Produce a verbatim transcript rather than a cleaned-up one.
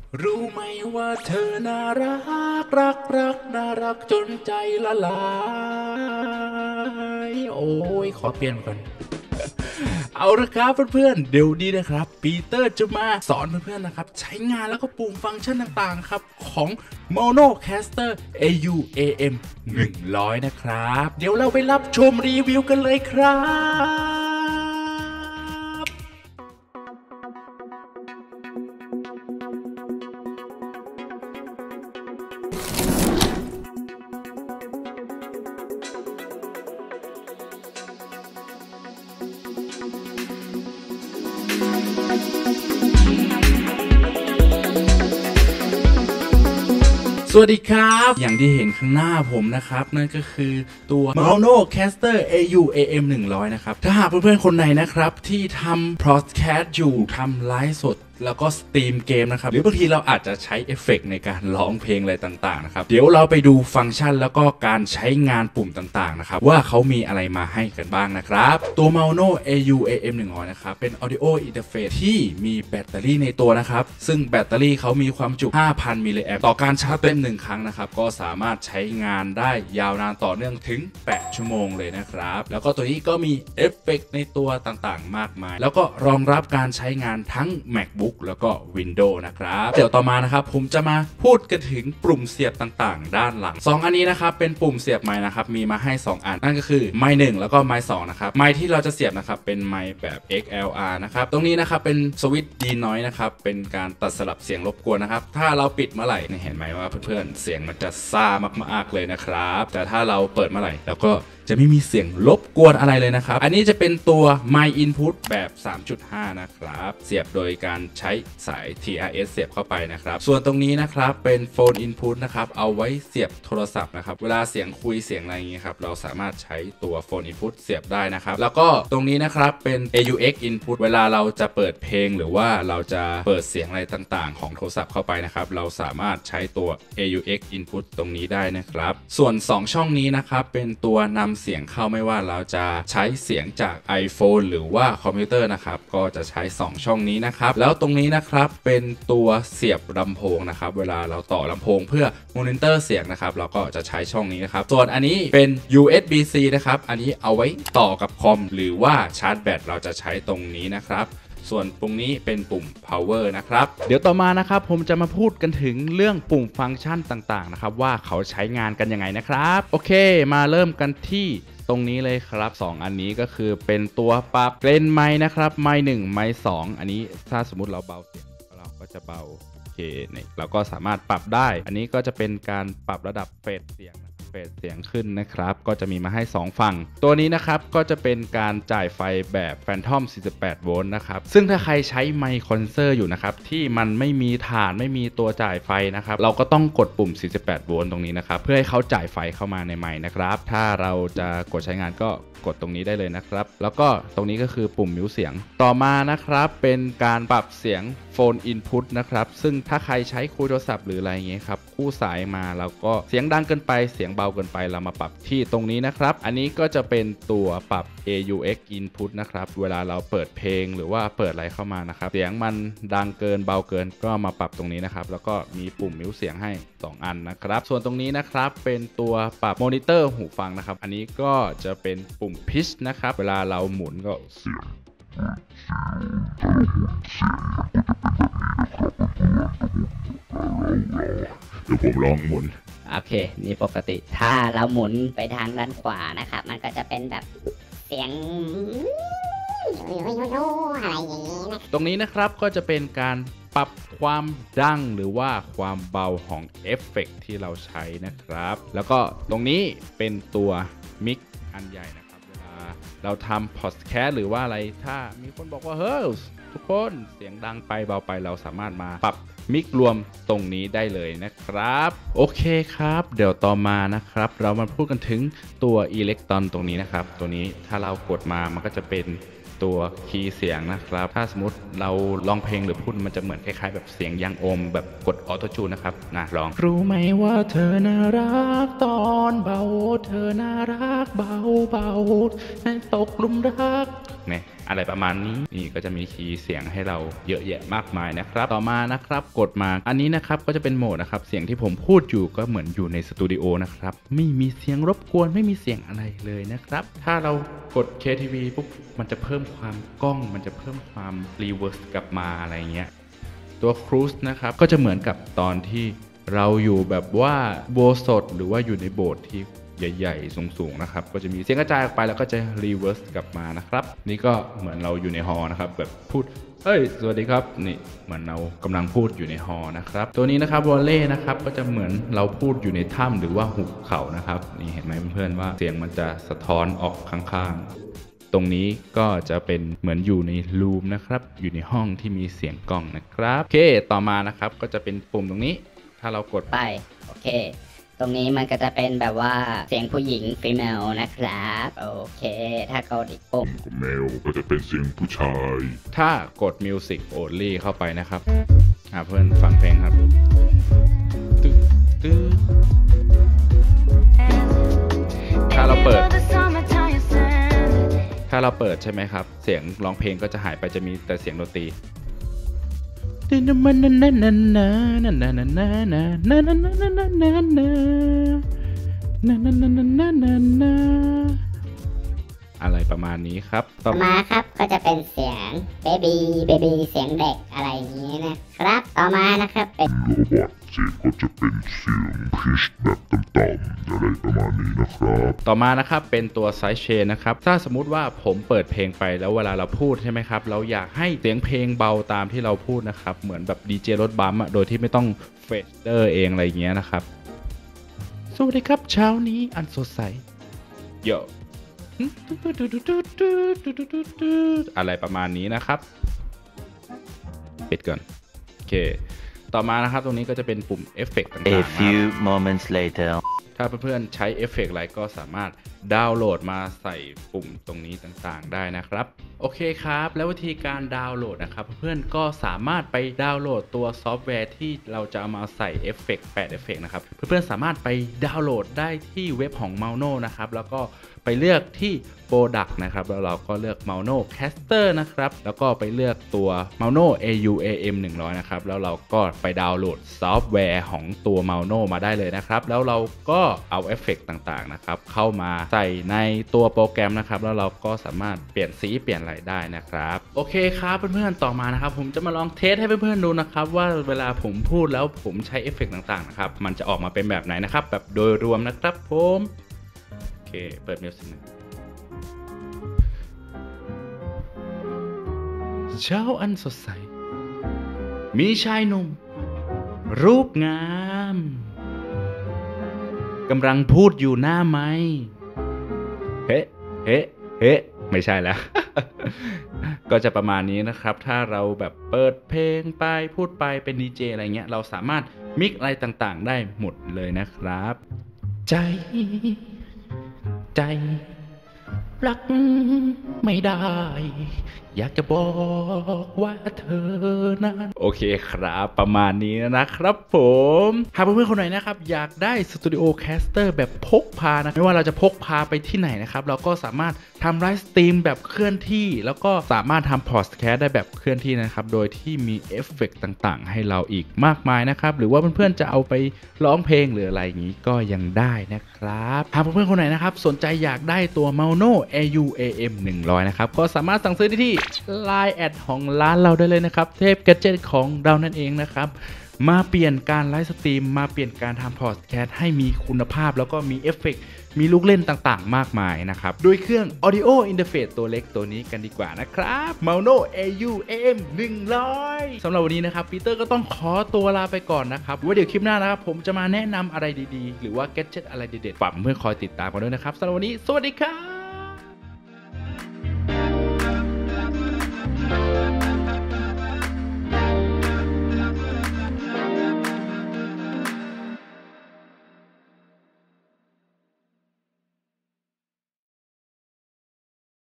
รู้ไหมว่าเธอน่ารักรักรักน่ารักจนใจละลายโอ้ยขอเปลี่ยนก่อนเอาละครับเพื่อนๆเดี๋ยวนี้นะครับปีเตอร์จะมาสอนเพื่อนๆนะครับใช้งานแล้วก็ปุ่มฟังก์ชันต่างๆครับของ Monocaster เอ ยู เอ เอ็ม หนึ่งร้อยนะครับเดี๋ยวเราไปรับชมรีวิวกันเลยครับสวัสดีครับอย่างที่เห็นข้างหน้าผมนะครับนั่นก็คือตัว Monocaster เอ ยู เอ เอ็ม หนึ่งร้อยนะครับถ้าหากเพื่อนๆคนไหนนะครับที่ทำ podcast อยู่ทำไลฟ์สดแล้วก็สตรีมเกมนะครับหรือบางทีเราอาจจะใช้เอฟเฟกต์ในการร้องเพลงอะไรต่างๆนะครับเดี๋ยวเราไปดูฟังก์ชันแล้วก็การใช้งานปุ่มต่างๆนะครับว่าเขามีอะไรมาให้กันบ้างนะครับตัว Mono เอ ยู เอ เอ็ม หนึ่งร้อยนะครับเป็น Audio Interface ที่มีแบตเตอรี่ในตัวนะครับซึ่งแบตเตอรี่เขามีความจุ ห้าพัน มิลลิแอมป์ต่อการชาร์จเต็มหนึ่งครั้งนะครับก็สามารถใช้งานได้ยาวนานต่อเนื่องถึงแปดชั่วโมงเลยนะครับแล้วก็ตัวนี้ก็มีเอฟเฟกต์ในตัวต่างๆมากมายแล้วก็รองรับการใช้งานทั้ง MacBook แล้วก็ Windows นะครับเดี๋ยวต่อมานะครับผมจะมาพูดกันถึงปุ่มเสียบต่างๆด้านหลังสองอันนี้นะครับเป็นปุ่มเสียบไมค์นะครับมีมาให้สองอันนั่นก็คือไมค์หนึ่งแล้วก็ไมค์สองนะครับไมค์ที่เราจะเสียบนะครับเป็นไมค์แบบ เอ็กซ์ แอล อาร์ นะครับตรงนี้นะครับเป็นสวิตช์ ดี Noise นะครับเป็นการตัดสลับเสียงรบกวนนะครับถ้าเราปิดเมื่อไหร่เห็นไหมว่าเพื่อนๆเสียงมันจะซ่ามากๆเลยนะครับแต่ถ้าเราเปิดเมื่อไหร่แล้วก็จะไม่มีเสียงรบกวนอะไรเลยนะครับอันนี้จะเป็นตัว My Input แบบ สามจุดห้า นะครับเสียบโดยการใช้สาย ที อาร์ เอส เสียบเข้าไปนะครับส่วนตรงนี้นะครับเป็น Phone Input นะครับเอาไว้เสียบโทรศัพท์นะครับเวลาเสียงคุยเสียงอะไรอย่างนี้ครับเราสามารถใช้ตัว Phone Input เสียบได้นะครับแล้วก็ตรงนี้นะครับเป็น เอ ยู เอ็กซ์ Input เวลาเราจะเปิดเพลงหรือว่าเราจะเปิดเสียงอะไรต่างๆของโทรศัพท์เข้าไปนะครับเราสามารถใช้ตัว เอ ยู เอ็กซ์ Input ตรงนี้ได้นะครับส่วนสองช่องนี้นะครับเป็นตัวนำเสียงเข้าไม่ว่าเราจะใช้เสียงจาก iPhone หรือว่าคอมพิวเตอร์นะครับก็จะใช้สองช่องนี้นะครับแล้วตรงนี้นะครับเป็นตัวเสียบลำโพงนะครับเวลาเราต่อลำโพงเพื่อมอนิเตอร์เสียงนะครับเราก็จะใช้ช่องนี้นะครับส่วนอันนี้เป็น ยู เอส บี ซี นะครับอันนี้เอาไว้ต่อกับคอมหรือว่าชาร์จแบตเราจะใช้ตรงนี้นะครับส่วนตรงนี้เป็นปุ่ม power นะครับเดี๋ยวต่อมานะครับผมจะมาพูดกันถึงเรื่องปุ่มฟังก์ชันต่างๆนะครับว่าเขาใช้งานกันยังไงนะครับโอเคมาเริ่มกันที่ตรงนี้เลยครับสองอันนี้ก็คือเป็นตัวปรับเกรนไมค์นะครับไมค์หนึ่งไมค์สองอันนี้ถ้าสมมุติเราเบาเสียงเราก็จะเบาโอเคเนี่ยเราก็สามารถปรับได้อันนี้ก็จะเป็นการปรับระดับเฟสเสียงเฟสเสียงขึ้นนะครับก็จะมีมาให้สองฝั่งตัวนี้นะครับก็จะเป็นการจ่ายไฟแบบ Phantom สี่สิบแปดโวลต์นะครับซึ่งถ้าใครใช้ไมค์คอนเซอร์อยู่นะครับที่มันไม่มีฐานไม่มีตัวจ่ายไฟนะครับเราก็ต้องกดปุ่มสี่สิบแปดโวลต์ตรงนี้นะครับเพื่อให้เขาจ่ายไฟเข้ามาในไมค์นะครับถ้าเราจะกดใช้งานก็กดตรงนี้ได้เลยนะครับแล้วก็ตรงนี้ก็คือปุ่มมิวเสียงต่อมานะครับเป็นการปรับเสียงโฟนอินพุตนะครับซึ่งถ้าใครใช้คู่โทรศัพท์หรืออะไรอย่างเงี้ยครับคู่สายมาแล้วก็เสียงดังเกินไปเสียงเบาเกินไปเรามาปรับที่ตรงนี้นะครับอันนี้ก็จะเป็นตัวปรับ เอ ยู เอ็กซ์ Input นะครับเวลาเราเปิดเพลงหรือว่าเปิดอะไรเข้ามานะครับเสียงมันดังเกินเบาเกินก็มาปรับตรงนี้นะครับแล้วก็มีปุ่มมิวเสียงให้สองอันนะครับส่วนตรงนี้นะครับเป็นตัวปรับมอนิเตอร์หูฟังนะครับอันนี้ก็จะเป็นปุ่ม Pitch นะครับเวลาเราหมุนก็เสียงเดี๋ยวผมลองหมุนโอเคนี่ปกติถ้าเราหมุนไปทางด้านขวานะครับมันก็จะเป็นแบบเสียงอะไรอย่างนี้นะตรงนี้นะครับก็จะเป็นการปรับความดังหรือว่าความเบาของเอฟเฟกต์ที่เราใช้นะครับแล้วก็ตรงนี้เป็นตัวมิกอันใหญ่นะครับเวลาเราทำพอดแคสต์หรือว่าอะไรถ้ามีคนบอกว่าเฮ้ยทุกคนเสียงดังไปเบาไปเราสามารถมาปรับมิกรวมตรงนี้ได้เลยนะครับโอเคครับเดี๋ยวต่อมานะครับเรามาพูดกันถึงตัวอิเล็กตรอนตรงนี้นะครับตัวนี้ถ้าเรากดมามันก็จะเป็นตัวคีย์เสียงนะครับถ้าสมมติเราร้องเพลงหรือพูดมันจะเหมือนคล้ายๆแบบเสียงยังโอมแบบกดออโต้จูนนะครับนะลองรู้ไหมว่าเธอน่ารักตอนเบาเธอน่ารักเบาเบาให้ตกหลุมรักเนี่ยอะไรประมาณนี้นี่ก็จะมีคีย์เสียงให้เราเยอะแยะมากมายนะครับต่อมานะครับกดมาอันนี้นะครับก็จะเป็นโหมดนะครับเสียงที่ผมพูดอยู่ก็เหมือนอยู่ในสตูดิโอนะครับไม่มีเสียงรบกวนไม่มีเสียงอะไรเลยนะครับถ้าเรากด เค ที วี ปุ๊บมันจะเพิ่มความกล้องมันจะเพิ่มความรีเวิร์สกลับมาอะไรเงี้ยตัวครูซนะครับก็จะเหมือนกับตอนที่เราอยู่แบบว่าโบสถ์หรือว่าอยู่ในโบสถ์ที่ใหญ่ๆสูงๆนะครับก็จะมีเสียงกระจายออกไปแล้วก็จะรีเวิร์สกลับมานะครับนี่ก็เหมือนเราอยู่ในฮอลล์นะครับแบบพูดเฮ้ยสวัสดีครับนี่เหมือนเรากำลังพูดอยู่ในฮอลล์นะครับตัวนี้นะครับวอลเล่นะครับก็จะเหมือนเราพูดอยู่ในถ้ำหรือว่าหุบเขานะครับนี่เห็นไหมเพื่อนๆว่าเสียงมันจะสะท้อนออกข้างๆตรงนี้ก็จะเป็นเหมือนอยู่ในรูมนะครับอยู่ในห้องที่มีเสียงกล้องนะครับโอเคต่อมานะครับก็จะเป็นปุ่มตรงนี้ถ้าเรากดไปโอเคตรงนี้มันก็จะเป็นแบบว่าเสียงผู้หญิงฟีเมลนะครับโอเคถ้ากดอีกปุ่มแมวก็จะเป็นเสียงผู้ชายถ้ากด Music Only เข้าไปนะครับอ่าเพื่อนฟังเพลงครับตึ๊ดตึ๊ดถ้าเราเปิดถ้าเราเปิดใช่ไหมครับเสียงร้องเพลงก็จะหายไปจะมีแต่เสียงดนตรีอะไรประมาณนี้ครับต่อมาครับก็จะเป็นเสียงเบบีเบบีเสียงเด็กอะไรอย่างนี้นะครับต่อมานะครับเป็นโรบอทเสียงก็จะเป็นเสียงพิชแบบต่ำๆอะไรประมาณนี้นะครับต่อมานะครับเป็นตัวไซด์เชนนะครับถ้าสมมุติว่าผมเปิดเพลงไปแล้วเวลาเราพูดใช่ไหมครับเราอยากให้เสียงเพลงเบาตามที่เราพูดนะครับเหมือนแบบดีเจรถบัมป์โดยที่ไม่ต้องเฟดเดอร์เองอะไรอย่างเงี้ยนะครับสวัสดีครับเช้านี้อันสดใสโยอะไรประมาณนี้นะครับปิดก่อนโอเคต่อมานะครับตรงนี้ก็จะเป็นปุ่มเอฟเฟกต์ต่างๆ A few moments later ถ้าเพื่อนๆใช้เอฟเฟกต์อะไรก็สามารถดาวน์โหลดมาใส่ปุ่มตรงนี้ต่างๆได้นะครับโอเคครับแล้ววิธีการดาวน์โหลดนะครับเพื่อนๆก็สามารถไปดาวน์โหลดตัวซอฟต์แวร์ที่เราจะเอามาใส่เอฟเฟกต์แปดเอฟเฟกต์นะครับเพื่อนๆสามารถไปดาวน์โหลดได้ที่เว็บของ Mauno นะครับแล้วก็ไปเลือกที่ Product นะครับแล้วเราก็เลือก Mauno Caster นะครับแล้วก็ไปเลือกตัว Mauno เอ ยู เอ เอ็ม หนึ่งร้อยนะครับแล้วเราก็ไปดาวน์โหลดซอฟต์แวร์ของตัว Mauno มาได้เลยนะครับแล้วเราก็เอาเอฟเฟกต์ต่างๆนะครับเข้ามาใส่ในตัวโปรแกรมนะครับแล้วเราก็สามารถเปลี่ยนสีเปลี่ยนอะไรได้นะครับโอเคครับเพื่อนๆต่อมานะครับผมจะมาลองเทสให้เพื่อนๆดูนะครับว่าเวลาผมพูดแล้วผมใช้เอฟเฟกต์ต่างๆนะครับมันจะออกมาเป็นแบบไหนนะครับแบบโดยรวมนะครับผมโอเคเปิดมิวสิกเช้าอันสดใสมีชายหนุ่มรูปงามกำลังพูดอยู่หน้าไมค์เฮ้เฮ้เฮ้ไม่ใช่แล้ว ก็จะประมาณนี้นะครับถ้าเราแบบเปิดเพลงไปพูดไปเป็นดีเจอะไรเงี้ยเราสามารถมิกอะไรต่างๆได้หมดเลยนะครับใจใจรักไม่ได้อยากจะบอกว่าเธอนั้นโอเคครับประมาณนี้นะครับผมหากเพื่อนๆคนไหนนะครับอยากได้สตูดิโอแคสเตอร์แบบพกพานะไม่ว่าเราจะพกพาไปที่ไหนนะครับเราก็สามารถทำไลฟ์สตรีมแบบเคลื่อนที่แล้วก็สามารถทำพอดแคสต์ได้แบบเคลื่อนที่นะครับโดยที่มีเอฟเฟกต์ต่างๆให้เราอีกมากมายนะครับหรือว่าเพื่อนๆจะเอาไปร้องเพลงหรืออะไรอย่างนี้ก็ยังได้นะครับหากเพื่อนๆคนไหนนะครับสนใจอยากได้ตัว Mauno เอ ยู เอ เอ็ม หนึ่งร้อยนะครับก็สามารถสั่งซื้อได้ที่ ไลน์ แอดของร้านเราได้เลยนะครับเทพแกดเจ็ตของเรานั่นเองนะครับมาเปลี่ยนการไลฟ์สตรีมมาเปลี่ยนการทำพอดแคสต์ให้มีคุณภาพแล้วก็มีเอฟเฟกต์มีลูกเล่นต่างๆมากมายนะครับด้วยเครื่อง Audio Interface ตัวเล็กตัวนี้กันดีกว่านะครับ Mauno เอ ยู เอ เอ็ม หนึ่งร้อยสำหรับวันนี้นะครับปีเตอร์ก็ต้องขอตัวลาไปก่อนนะครับไว้เดี๋ยวคลิปหน้านะครับผมจะมาแนะนำอะไรดีๆหรือว่าแกดเจ็ตอะไรเด็ดๆฝากเพื่อนคอยติดตามกันด้วยนะครับสำหรับวันนี้สวัสดีครับ